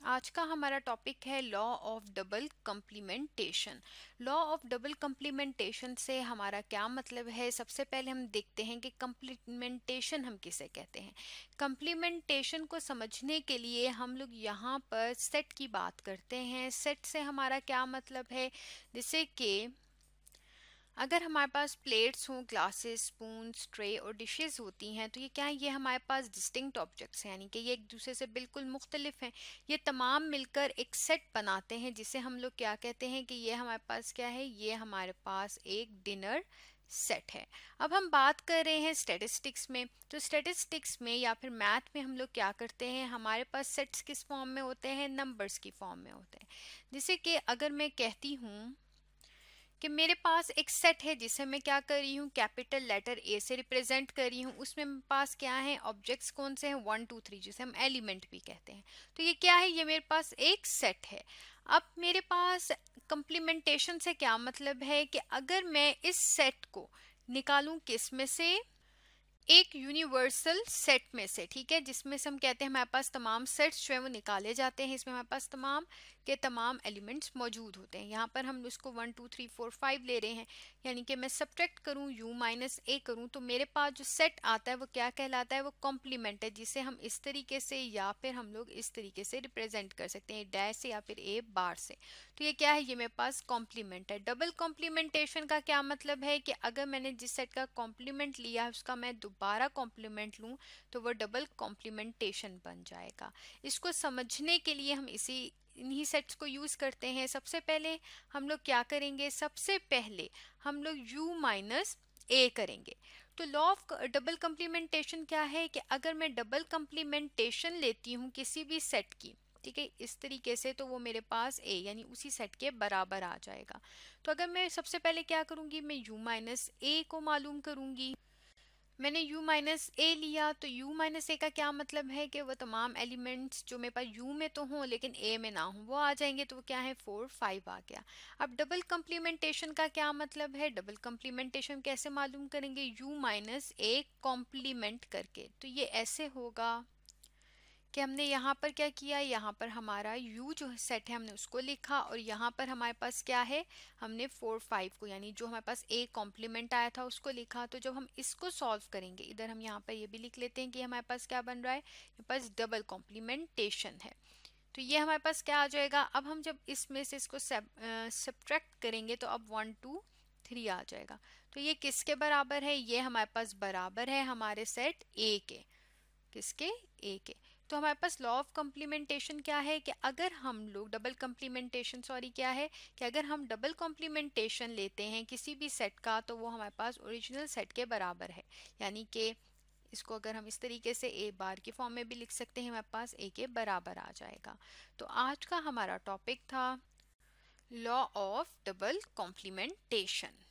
आज का हमारा टॉपिक है law of double complementation. Law of double complementation से हमारा क्या मतलब है। सबसे पहले हम देखते हैं कि कम्प्लीमेंटेशन हम किसे कहते हैं। कम्प्लीमेंटेशन को समझने के लिए हम लोग यहाँ पर सेट की बात करते हैं। सेट से हमारा क्या मतलब है, जैसे कि अगर हमारे पास प्लेट्स हों, ग्लासेस, स्पून्स, ट्रे और डिशेस होती हैं तो ये क्या है, ये हमारे पास डिस्टिंक्ट ऑब्जेक्ट्स हैं, यानी कि ये एक दूसरे से बिल्कुल मुख्तलिफ हैं। ये तमाम मिलकर एक सेट बनाते हैं जिसे हम लोग क्या कहते हैं कि ये हमारे पास क्या है, ये हमारे पास एक डिनर सेट है। अब हम बात कर रहे हैं स्टैटिस्टिक्स में, तो स्टैटिस्टिक्स में या फिर मैथ में हम लोग क्या करते हैं, हमारे पास सेट्स किस फॉर्म में होते हैं, नंबर्स की फॉर्म में होते हैं। जैसे कि अगर मैं कहती हूँ कि मेरे पास एक सेट है जिसे मैं क्या कर रही हूँ, कैपिटल लेटर ए से रिप्रेजेंट कर रही हूँ। उसमें मेरे पास क्या है, ऑब्जेक्ट्स कौन से हैं, 1 2 3, जिसे हम एलिमेंट भी कहते हैं। तो ये क्या है, ये मेरे पास एक सेट है। अब मेरे पास कम्प्लीमेंटेशन से क्या मतलब है कि अगर मैं इस सेट को निकालूं किस में से, एक यूनिवर्सल सेट में से, ठीक है, जिसमें से हम कहते हैं हमारे पास तमाम सेट्स जो है वो निकाले जाते हैं। इसमें हमारे पास तमाम के तमाम एलिमेंट्स मौजूद होते हैं। यहाँ पर हम उसको 1 2 3 4 5 ले रहे हैं, यानी कि मैं सब्ट्रैक्ट करूँ, u माइनस a करूँ, तो मेरे पास जो सेट आता है वो क्या कहलाता है, वो कॉम्प्लीमेंट है, जिसे हम इस तरीके से या फिर हम लोग इस तरीके से रिप्रेजेंट कर सकते हैं, डैश से या फिर a बार से। तो ये क्या है, ये मेरे पास कॉम्प्लीमेंट है। डबल कॉम्प्लीमेंटेशन का क्या मतलब है कि अगर मैंने जिस सेट का कॉम्प्लीमेंट लिया है उसका मैं दोबारा कॉम्प्लीमेंट लूं तो वो डबल कॉम्प्लीमेंटेशन बन जाएगा। इसको समझने के लिए हम इन्हीं सेट्स को यूज करते हैं। सबसे पहले हम लोग क्या करेंगे, सबसे पहले हम लोग u माइनस a करेंगे। तो लॉ ऑफ डबल कम्प्लीमेंटेशन क्या है कि अगर मैं डबल कम्प्लीमेंटेशन लेती हूँ किसी भी सेट की, ठीक है, इस तरीके से, तो वो मेरे पास a यानी उसी सेट के बराबर आ जाएगा। तो अगर मैं सबसे पहले क्या करूंगी, मैं u माइनस a को मालूम करूंगी। मैंने u माइनस a लिया, तो u माइनस a का क्या मतलब है कि वो तमाम एलिमेंट्स जो मेरे पास u में तो हों लेकिन a में ना हों वो आ जाएंगे, तो वो क्या है, 4 5 आ गया। अब डबल कम्प्लीमेंटेशन का क्या मतलब है, डबल कम्प्लीमेंटेशन कैसे मालूम करेंगे, u माइनस a कॉम्प्लीमेंट करके। तो ये ऐसे होगा कि हमने यहाँ पर क्या किया, यहाँ पर हमारा u जो सेट है हमने उसको लिखा, और यहाँ पर हमारे पास क्या है, हमने 4 5 को, यानी जो हमारे पास a कॉम्प्लीमेंट आया था उसको लिखा। तो जब हम इसको सॉल्व करेंगे, इधर हम यहाँ पर ये भी लिख लेते हैं कि हमारे पास क्या बन रहा है, हमारे पास डबल कॉम्प्लीमेंटेशन है। तो ये हमारे पास क्या आ जाएगा, अब हम जब इसमें से इसको सब्ट्रैक्ट करेंगे तो अब 1 2 3 आ जाएगा। तो ये किसके बराबर है, ये हमारे पास बराबर है हमारे सेट a के। किसके, a के। तो हमारे पास लॉ ऑफ कम्प्लीमेंटेशन क्या है कि अगर हम लोग डबल कम्प्लीमेंटेशन क्या है कि अगर हम डबल कम्प्लीमेंटेशन लेते हैं किसी भी सेट का तो वो हमारे पास ओरिजिनल सेट के बराबर है। यानी कि इसको अगर हम इस तरीके से a बार की फॉर्म में भी लिख सकते हैं, हमारे पास a के बराबर आ जाएगा। तो आज का हमारा टॉपिक था लॉ ऑफ डबल कम्प्लीमेंटेशन।